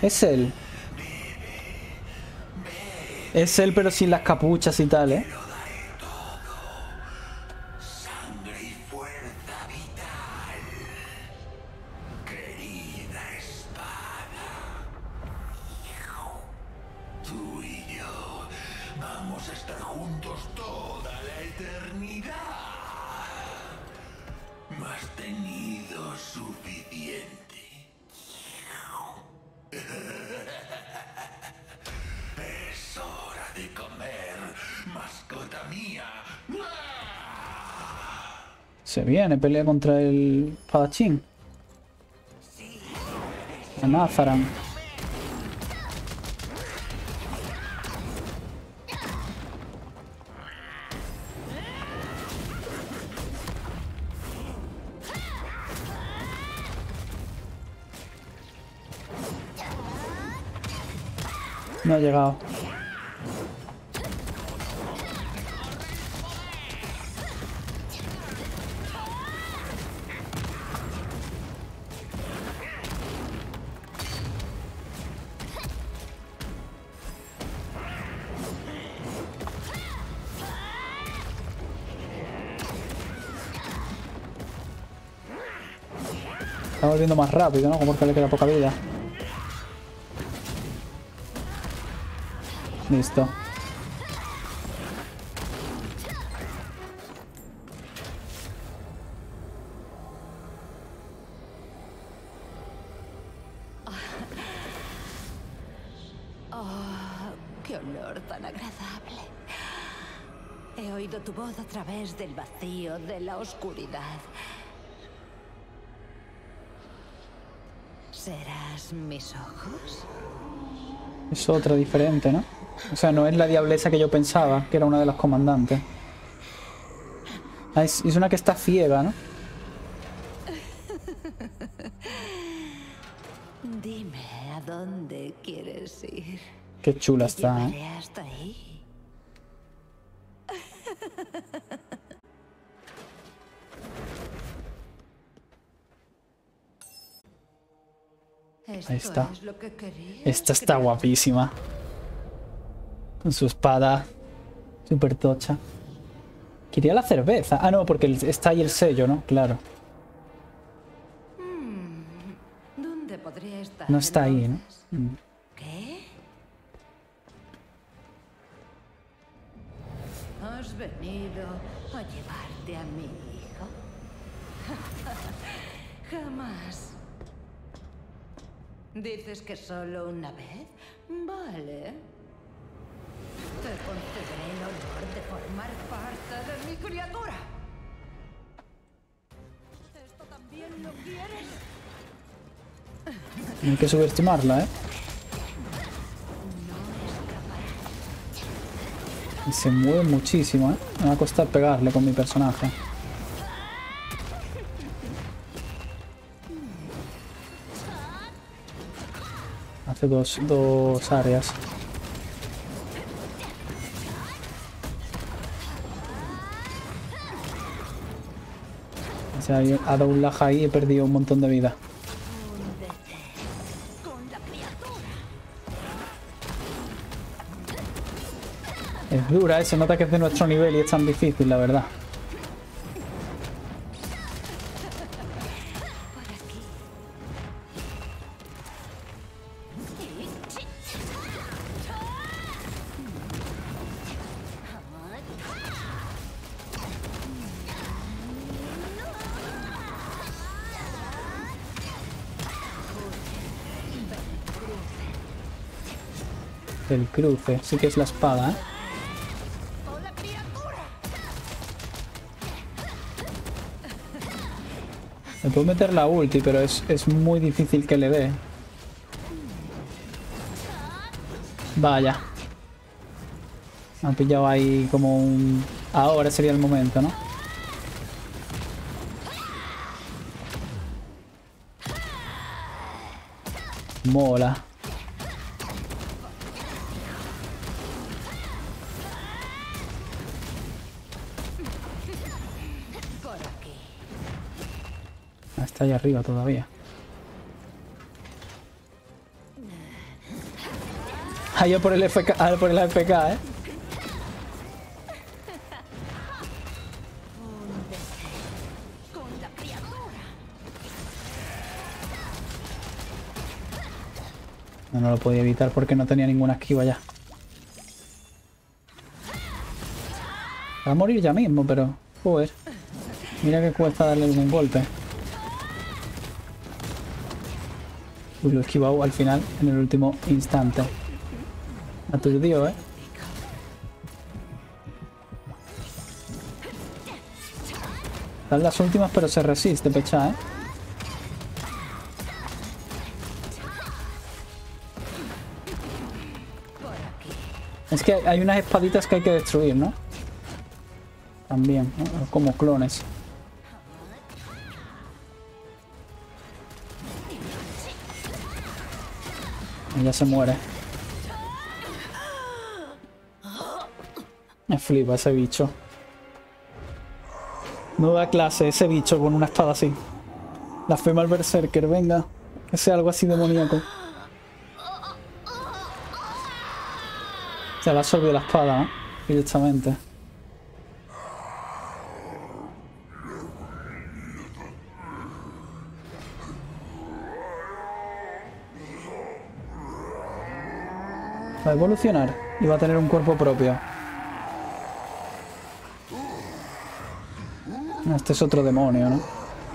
Es él. Es él, pero sin las capuchas y tal, ¿eh? Sangre y fuerza vital. Querida espada. Tú y yo vamos a estar juntos toda la eternidad. No has tenido suficiente. Es hora de comer, mascota mía. Se viene, pelea contra el espadachín. A Nazaran. No ha llegado. Está volviendo más rápido, ¿no? Como porque le queda poca vida. Listo. Oh, qué olor tan agradable. He oído tu voz a través del vacío, de la oscuridad. ¿Serás mis ojos? Es otra diferente, ¿no? O sea, no es la diablesa que yo pensaba, que era una de las comandantes. Ah, es una que está ciega, ¿no? Dime a dónde quieres ir. Qué chula Te está, ¿eh? llevaré hasta ahí. Ahí está. Es lo que querías, Esta está criatura. guapísima. Con su espada. Súper tocha. Quería la cerveza. Ah, no, porque está ahí el sello, ¿no? Claro. ¿Dónde podría estar? No está ahí, ¿no? entonces? ¿Qué? ¿Has venido a llevarte a mi hijo? Jamás. ¿Dices que solo una vez? Vale. Te concederé el honor de formar parte de mi criatura. ¿Esto también lo quieres? No hay que subestimarla, ¿eh? Y se mueve muchísimo, ¿eh? Me va a costar pegarle con mi personaje. Hace dos áreas. O sea, ha dado un laja ahí y he perdido un montón de vida. Con la criatura. Es dura, se nota que es de nuestro nivel y es tan difícil, la verdad. El cruce, sí que es la espada, ¿eh? Con la criatura. Me puedo meter la ulti, pero es muy difícil que le dé. Vaya. Me han pillado ahí como un... Ahora sería el momento, ¿no? Mola. Por aquí. Está ahí arriba todavía. Ahí a por el FK, a por el AFK, ¿eh? Con la criatura. No lo podía evitar porque no tenía ninguna esquiva ya. Va a morir ya mismo, pero... Joder. Mira que cuesta darle un golpe. Uy, lo he esquivado al final, en el último instante. Aturdió, ¿eh? Dan las últimas, pero se resiste, pecha, ¿eh? Es que hay unas espaditas que hay que destruir, ¿no? También, ¿no? Como clones. Y ya se muere. Me flipa ese bicho. Nueva clase, ese bicho con una espada así. La fema al berserker, venga. Que sea algo así demoníaco. Se le ha absorbido la espada, ¿no? Directamente. Va a evolucionar y va a tener un cuerpo propio. Este es otro demonio, ¿no?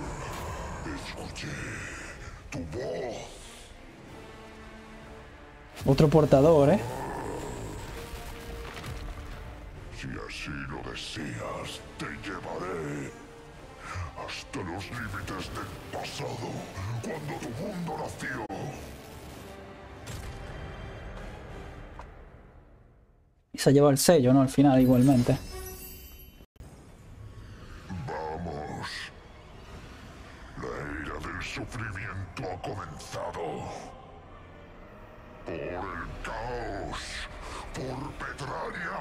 Otro portador, ¿eh? Si así lo deseas, te llevaré hasta los límites del pasado, cuando tu mundo nació. Y se lleva el sello, ¿no? Al final, igualmente. Vamos. La era del sufrimiento ha comenzado. Por el caos. Por Petraria.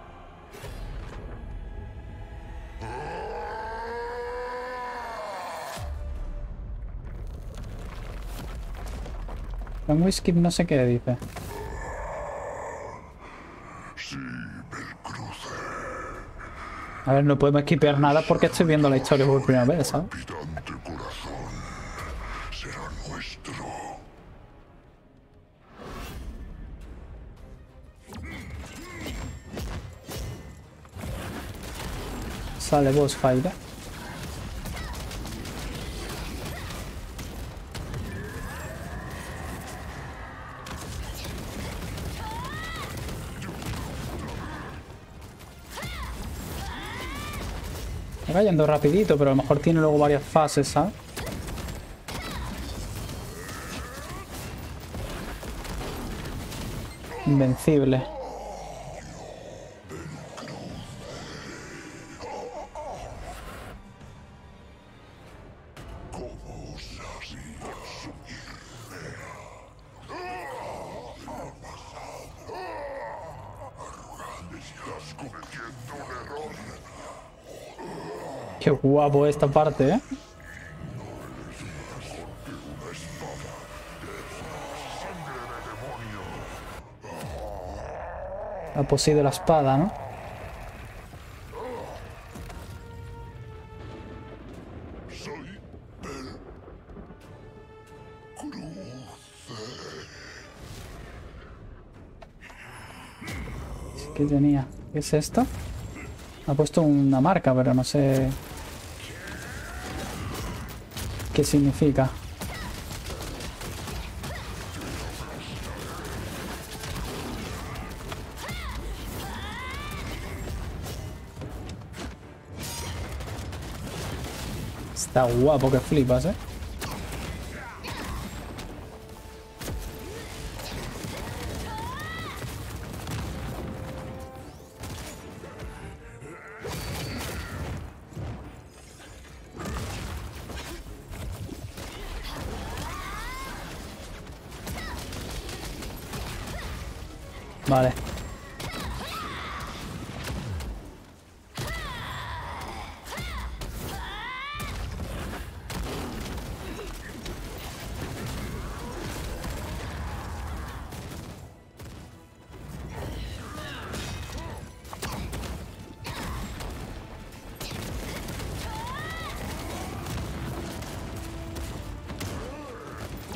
Un whisky no sé qué dice. Sí, Belcruce. A ver, no podemos esquipear nada porque estoy viendo la historia por primera vez, ¿sabes? Palpitante corazón será nuestro. Sale boss fight, ¿eh? Está cayendo rapidito, pero a lo mejor tiene luego varias fases, ¿sabes? Invencible. Estás cometiendo un error. Qué guapo esta parte, ¿eh? Ha poseído la espada, ¿no? Soy ¿Qué tenía? ¿Qué es esto? Ha puesto una marca, pero no sé qué significa. Está guapo que flipas, ¿eh? Vale.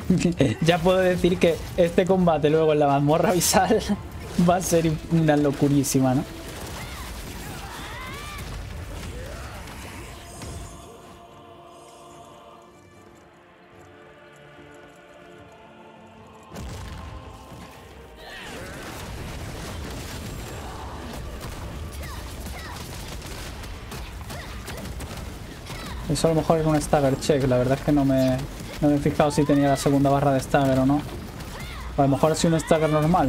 Ya puedo decir que este combate luego en la mazmorra abisal va a ser una locurísima, ¿no? Eso a lo mejor era un stagger check, la verdad es que no me he fijado si tenía la segunda barra de stagger o no. A lo mejor ha sido un stagger normal.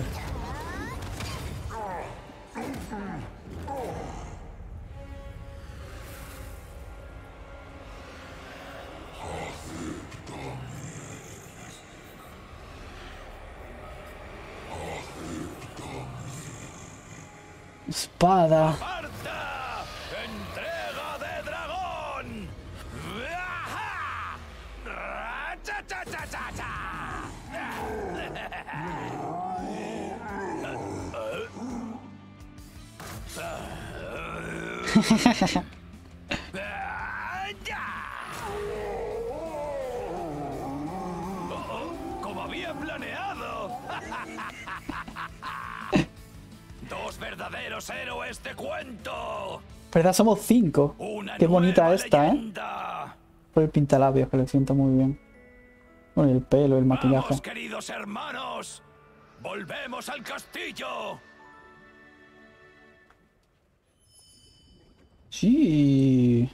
Espada. ¡Aparta! ¡Entrega de dragón! ¡Ajá! ¡Ra-cha-cha-cha-cha-cha! ¡Como había planeado! ¡Dos verdaderos héroes de cuento! ¿Verdad? Somos 5. Una Qué bonita nueva esta, leyenda. Por el pintalabios, que le siento muy bien. Bueno, y el pelo, el maquillaje. ¡Vamos, queridos hermanos! ¡Volvemos al castillo! Sí.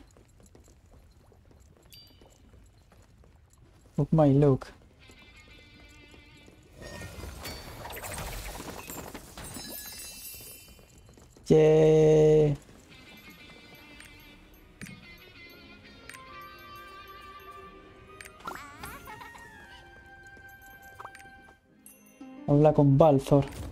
Look my look. Yeah. Habla con Balthor.